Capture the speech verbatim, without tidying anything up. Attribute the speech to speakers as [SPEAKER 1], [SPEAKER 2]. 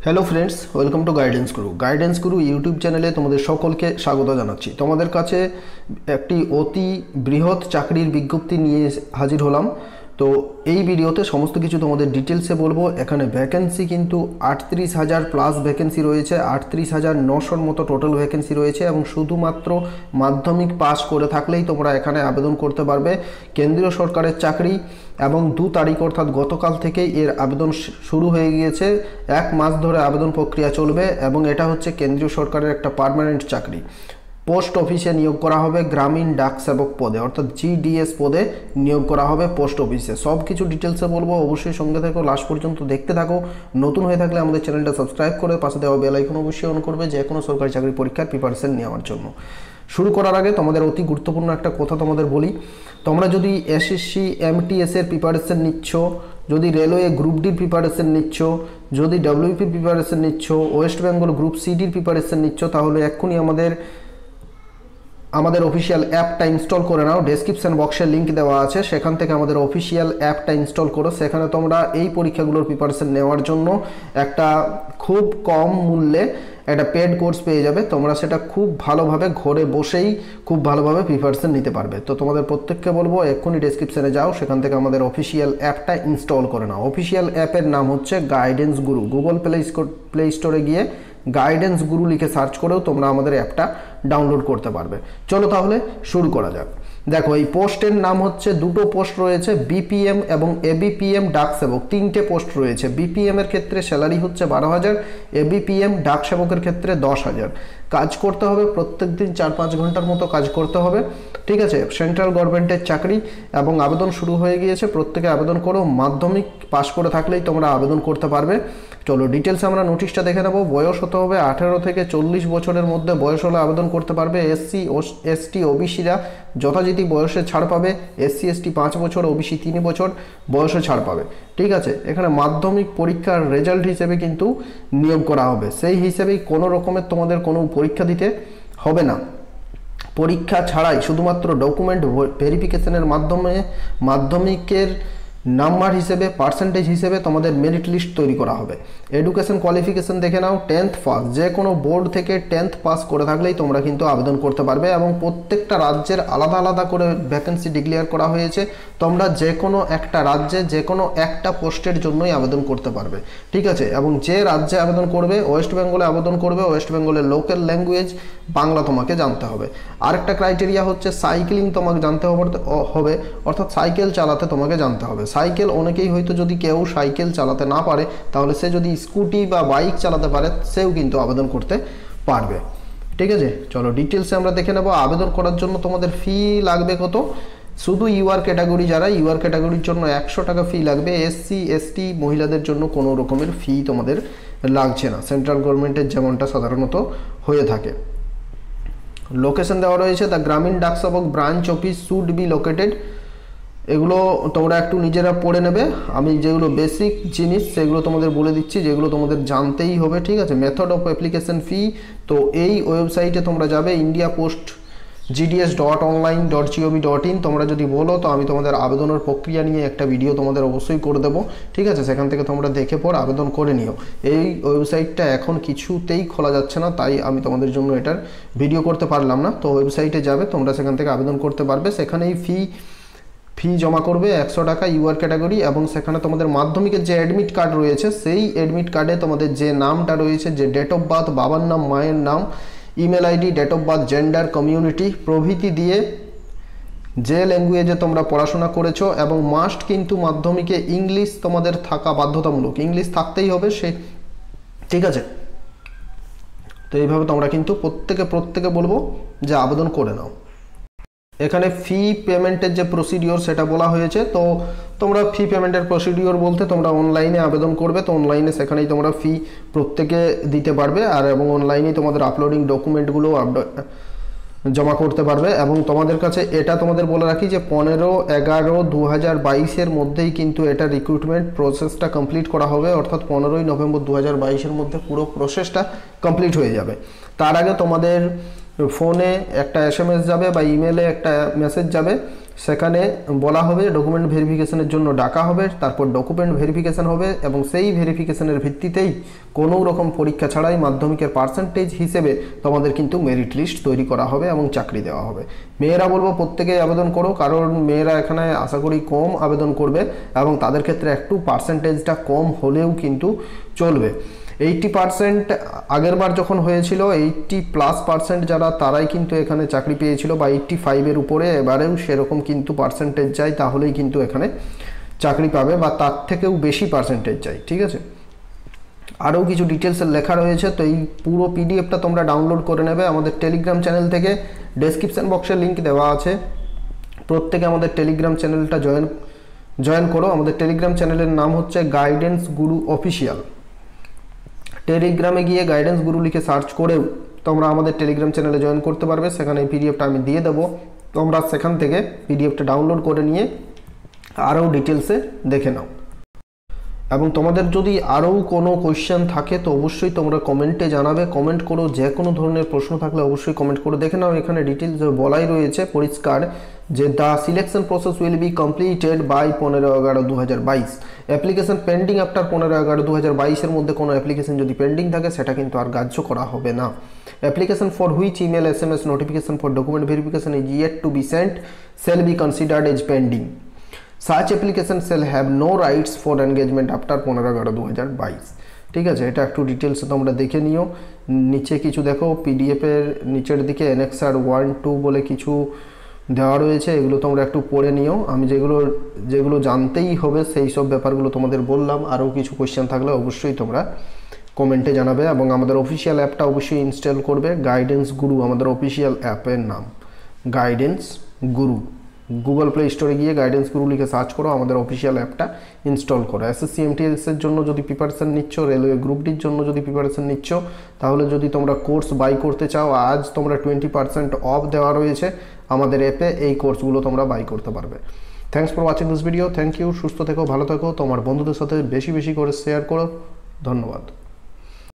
[SPEAKER 1] Hello friends, welcome to guidance Guru. Guidance Guru YouTube চ্যানেলে তোমাদের সকলকে স্বাগত জানাচ্ছি। তোমাদের কাছে একটি অতি বৃহৎ চাকরির বিজ্ঞপ্তি নিয়ে হাজির হলাম। তো এই ভিডিওতে সমস্ত কিছু তোমাদের ডিটেলসে বলবো। এখানে ভ্যাকেন্সি কিন্তু আটত্রিশ হাজার প্লাস ভ্যাকেন্সি রয়েছে, আটত্রিশ হাজার নশোর মতো টোটাল ভ্যাকেন্সি রয়েছে এবং শুধুমাত্র মাধ্যমিক পাস করে থাকলেই তোমরা এখানে আবেদন করতে পারবে। কেন্দ্রীয় সরকারের চাকরি এবং দু তারিখ অর্থাৎ গতকাল থেকেই এর আবেদন শুরু হয়ে গিয়েছে। এক মাস ধরে আবেদন প্রক্রিয়া চলবে এবং এটা হচ্ছে কেন্দ্রীয় সরকারের একটা পার্মানেন্ট চাকরি। পোস্ট অফিসে নিয়োগ করা হবে, গ্রামীণ ডাক সেবক পদে অর্থাৎ জিডিএস পদে নিয়োগ করা হবে পোস্ট অফিসে। সব কিছু ডিটেলসে বলবো, অবশ্যই সঙ্গে থাকো, লাস্ট পর্যন্ত দেখতে থাকো। নতুন হয়ে থাকলে আমাদের চ্যানেলটা সাবস্ক্রাইব করে পাশে দেওয়া বেল আইকন অবশ্যই অন করবে যে কোনো সরকারি চাকরি পরীক্ষার প্রিপারেশন নেওয়ার জন্য। শুরু করার আগে তোমাদের অতি গুরুত্বপূর্ণ একটা কথা তোমাদের বলি। তোমরা যদি এসএসসি এমটিএস এর প্রিপারেশন নিচ্ছ, যদি রেলওয়ে গ্রুপ ডির প্রিপারেশন নিচ্ছ, যদি ডব্লিউপি প্রিপারেশন নিচ্ছ, ওয়েস্ট বেঙ্গল গ্রুপ সিডির প্রিপারেশন নিচ্ছ, তাহলে এক্ষুনি আমাদের আমাদের অফিসিয়াল অ্যাপটা ইনস্টল করে নাও। ডেসক্রিপশন বক্সে লিঙ্ক দেওয়া আছে, সেখান থেকে আমাদের অফিসিয়াল অ্যাপটা ইনস্টল করো। সেখানে তোমরা এই পরীক্ষাগুলোর প্রিপারেশন নেওয়ার জন্য একটা খুব কম মূল্যে একটা পেড কোর্স পেয়ে যাবে। তোমরা সেটা খুব ভালোভাবে ঘরে বসেই খুব ভালোভাবে প্রিপারেশন নিতে পারবে। তো তোমাদের প্রত্যেককে বলবো এক্ষুনি ডেসক্রিপশনে যাও, সেখান থেকে আমাদের অফিসিয়াল অ্যাপটা ইনস্টল করে নাও। অফিসিয়াল অ্যাপের নাম হচ্ছে গাইডেন্স গুরু। গুগল প্লে প্লে স্টোরে গিয়ে গাইডেন্স গুরু লিখে সার্চ করেও তোমরা আমাদের অ্যাপটা ডাউনলোড করতে পারবে। চলো তাহলে শুরু করা যাক। দেখো, এই পোস্টের নাম হচ্ছে, দুটো পোস্ট রয়েছে, বিপিএম এবং এবিপিএম ডাক সেবক। তিনটে পোস্ট রয়েছে। বিপিএম এর ক্ষেত্রে স্যালারি হচ্ছে বারো হাজার, এবিপিএম ডাক সেবকের ক্ষেত্রে দশ হাজার। কাজ করতে হবে প্রত্যেক দিন চার পাঁচ ঘন্টার মতো কাজ করতে হবে, ঠিক আছে। সেন্ট্রাল গভর্নমেন্টের চাকরি এবং আবেদন শুরু হয়ে গিয়েছে। প্রত্যেকে আবেদন করো। মাধ্যমিক পাস করে থাকলেই তোমরা আবেদন করতে পারবে। চলো ডিটেলসে আমরা নোটিশটা দেখে নেবো। বয়স হতে হবে আঠেরো থেকে চল্লিশ বছরের মধ্যে বয়স হলে আবেদন করতে পারবে। এসসি এসটি ওবিসিরা যথারীতি বয়সে ছাড় পাবে। এসসি এসটি পাঁচ বছর, ওবিসি তিন বছর বয়সে ছাড় পাবে, ঠিক আছে। এখানে মাধ্যমিক পরীক্ষার রেজাল্ট হিসেবে কিন্তু নিয়োগ করা হবে। সেই হিসেবেই কোনো রকমের তোমাদের কোনো পরীক্ষা দিতে হবে না। পরীক্ষা ছাড়াই শুধুমাত্র ডকুমেন্ট ভেরিফিকেশনের মাধ্যমে মাধ্যমিকের নাম্বার হিসেবে, পার্সেন্টেজ হিসেবে তোমাদের মেরিট লিস্ট তৈরি করা হবে। এডুকেশন কোয়ালিফিকেশন দেখে নাও, টেন্থ পাস। যে কোনো বোর্ড থেকে টেন্থ পাস করে থাকলেই তোমরা কিন্তু আবেদন করতে পারবে এবং প্রত্যেকটা রাজ্যের আলাদা আলাদা করে ভ্যাকেন্সি ডিক্লেয়ার করা হয়েছে। তোমরা যে কোনো একটা রাজ্যে যে কোনো একটা পোস্টের জন্যই আবেদন করতে পারবে, ঠিক আছে। এবং যে রাজ্যে আবেদন করবে, ওয়েস্ট বেঙ্গলে আবেদন করবে, ওয়েস্ট বেঙ্গলের লোকাল ল্যাঙ্গুয়েজ বাংলা তোমাকে জানতে হবে। আরেকটা ক্রাইটেরিয়া হচ্ছে সাইক্লিং তোমাকে জানতে হবে, অর্থাৎ সাইকেল চালাতে তোমাকে জানতে হবে। সাইকেল অনেকেই হয়তো, যদি কেউ সাইকেল চালাতে না পারে তাহলে সে যদি স্কুটি বা বাইক চালাতে পারে সেও কিন্তু আবেদন করতে পারবে, ঠিক আছে। চলো ডিটেলসে আমরা দেখে নেব। আবেদন করার জন্য তোমাদের ফি লাগবে কত? শুধু ইউআর ক্যাটাগরি, যারা ইউআর ক্যাটাগরির জন্য একশো টাকা ফি লাগবে। এসসি এসটি মহিলাদের জন্য কোনো রকমের ফি তোমাদের লাগছে না, সেন্ট্রাল গভর্নমেন্টের যেমনটা সাধারণত হয়ে থাকে। লোকেশন দেওয়া রয়েছে, the Gramin Dak Sevak branch office should be located. এগুলো তোমরা একটু নিজেরা পড়ে নেবে। আমি যেগুলো বেসিক জিনিস সেগুলো তোমাদের বলে দিচ্ছি, যেগুলো তোমাদের জানতেই হবে, ঠিক আছে। মেথড অফ অ্যাপ্লিকেশন ফি, তো এই ওয়েবসাইটে তোমরা যাবে India post GDS dot online dot GOV dot in. তোমরা যদি বলো তো আমি তোমাদের আবেদনের প্রক্রিয়া নিয়ে একটা ভিডিও তোমাদের অবশ্যই করে দেবো, ঠিক আছে। সেখান থেকে তোমরা দেখে পর আবেদন করে নিও। এই ওয়েবসাইটটা এখন কিছুতেই খোলা যাচ্ছে না, তাই আমি তোমাদের জন্য এটার ভিডিও করতে পারলাম না। তো ওয়েবসাইটে যাবে, তোমরা সেখান থেকে আবেদন করতে পারবে। সেখানে এই ফি ফি জমা করবে একশো টাকা ইউআর ক্যাটাগরি, এবং সেখানে তোমাদের মাধ্যমিকের যে অ্যাডমিট কার্ড রয়েছে সেই অ্যাডমিট কার্ডে তোমাদের যে নামটা রয়েছে, যে ডেট অফ বার্থ, বাবার নাম, মায়ের নাম, email ID, date of birth, gender, community প্রভৃতি দিয়ে যে ল্যাঙ্গুয়েজে তোমরা পড়াশোনা করেছো, এবং মাস্ট কিন্তু মাধ্যমিকে ইংলিশ তোমাদের থাকা বাধ্যতামূলক, ইংলিশ থাকতেই হবে সে, ঠিক আছে। তো এইভাবে তোমরা কিন্তু প্রত্যেকে প্রত্যেকে বলবো যে আবেদন করে নাও। এখানে ফি পেমেন্টের যে প্রসিডিওর সেটা বলা হয়েছে। তো তোমরা ফি পেমেন্টের প্রসিডিওর বলতে তোমরা অনলাইনে আবেদন করবে, তো অনলাইনে সেখানেই তোমরা ফি প্রত্যেকে দিতে পারবে, আর এবং অনলাইনেই তোমাদের আপলোডিং ডকুমেন্টগুলো জমা করতে পারবে। এবং তোমাদের কাছে এটা তোমাদের বলে রাখি যে পনেরো এগারো দু হাজার বাইশের মধ্যেই কিন্তু এটা রিক্রুটমেন্ট প্রসেসটা কমপ্লিট করা হবে, অর্থাৎ পনেরোই নভেম্বর দু হাজার বাইশের মধ্যে পুরো প্রসেসটা কমপ্লিট হয়ে যাবে। তার আগে তোমাদের ফোনে একটা এসএমএস যাবে বা ইমেলে একটা মেসেজ যাবে, সেখানে বলা হবে ডকুমেন্ট ভেরিফিকেশনের জন্য ডাকা হবে, তারপর ডকুমেন্ট ভেরিফিকেশন হবে এবং সেই ভেরিফিকেশনের ভিত্তিতেই কোনো রকম পরীক্ষা ছাড়াই মাধ্যমিকের পার্সেন্টেজ হিসেবে তোমাদের কিন্তু মেরিট লিস্ট তৈরি করা হবে এবং চাকরি দেওয়া হবে। মেয়েরা বলবো প্রত্যেকেই আবেদন করো, কারণ মেয়েরা এখানে আশা করি কম আবেদন করবে এবং তাদের ক্ষেত্রে একটু পার্সেন্টেজটা কম হলেও কিন্তু চলবে। এইটটি পার্সেন্ট আগের বার যখন হয়েছিল এইটটি প্লাস পার্সেন্ট যারা তারাই কিন্তু এখানে চাকরি পেয়েছিল, বা এইটটি ফাইভের উপরে এবারেও সেরকম কিন্তু পার্সেন্টেজ চাই, তাহলেই কিন্তু এখানে চাকরি পাবে, বা তার থেকেও বেশি পার্সেন্টেজ চাই। ঠিক আছে, আরও কিছু ডিটেলসের লেখা রয়েছে, তো এই পুরো পিডিএফটা তোমরা ডাউনলোড করে নেবে আমাদের টেলিগ্রাম চ্যানেল থেকে। ডেসক্রিপশন বক্সে লিঙ্ক দেওয়া আছে, প্রত্যেকে আমাদের টেলিগ্রাম চ্যানেলটা জয়েন জয়েন করো। আমাদের টেলিগ্রাম চ্যানেলের নাম হচ্ছে গাইডেন্স গুরু অফিসিয়াল। টেলিগ্রামে গিয়ে গাইডেন্স গুরু লিখে সার্চ করেও তোমরা আমাদের টেলিগ্রাম চ্যানেলে জয়েন করতে পারবে। সেখানে এই পিডিএফটা আমি দিয়ে দেবো, তোমরা সেখান থেকে পিডিএফটা ডাউনলোড করে নিয়ে আরও ডিটেলসে দেখে নাও। এবং তোমাদের যদি আরও কোনো কোয়েশ্চেন থাকে তো অবশ্যই তোমরা কমেন্টে জানাবে, কমেন্ট করো। যে কোনো ধরনের প্রশ্ন থাকলে অবশ্যই কমেন্ট করে দেখে নাও। এখানে ডিটেলস বলাই রয়েছে পরিষ্কার যে the selection process will be completed by পনেরো এগারো দু হাজার বাইশ। অ্যাপ্লিকেশন পেন্ডিং আফটার পনেরো এগারো দু হাজার বাইশের মধ্যে কোনো অ্যাপ্লিকেশন যদি পেন্ডিং থাকে সেটা কিন্তু আর গ্রাহ্য করা হবে না। Application for which email S M S notification for document verification is yet to be sent shall be considered as pending. Such application shall have no rights for engagement after পনেরো এগারো দু হাজার বাইশ। ঠিক আছে, এটা একটু ডিটেলসে তোমরা দেখে নিও। নিচে কিছু দেখো পিডিএফের নিচের দিকে এনএক্সার ওয়ান টু বলে কিছু দেওয়া রয়েছে, এগুলো তোমরা একটু পড়ে নিও। আমি যেগুলো যেগুলো জানতেই হবে সেই সব ব্যাপারগুলো তোমাদের বললাম। আরও কিছু কোয়েশ্চেন থাকলে অবশ্যই তোমরা কমেন্টে জানাবে এবং আমাদের অফিসিয়াল অ্যাপটা অবশ্যই ইনস্টল করবে। গাইডেন্স গুরু আমাদের অফিসিয়াল অ্যাপের নাম, গাইডেন্স গুরু। গুগল প্লে স্টোরে গিয়ে গাইডেন্স গুরু লিখে সার্চ করো, আমাদের অফিসিয়াল অ্যাপটা ইনস্টল করো। এসএসসি এমটিএসের জন্য যদি প্রিপারেশন নিচ্ছ, রেলওয়ে গ্রুপ ডির জন্য যদি প্রিপারেশন নিচ্ছ, তাহলে যদি তোমরা কোর্স বাই করতে চাও, আজ তোমরা টোয়েন্টি পার্সেন্ট অফ দেওয়া রয়েছে আমাদের অ্যাপে, এই কোর্সগুলো তোমরা বাই করতে পারবে। Thanks for watching this video. Thank you. সুস্থ থেকো, ভালো থেকো, তোমার বন্ধুদের সাথে বেশি বেশি করে শেয়ার করো। ধন্যবাদ।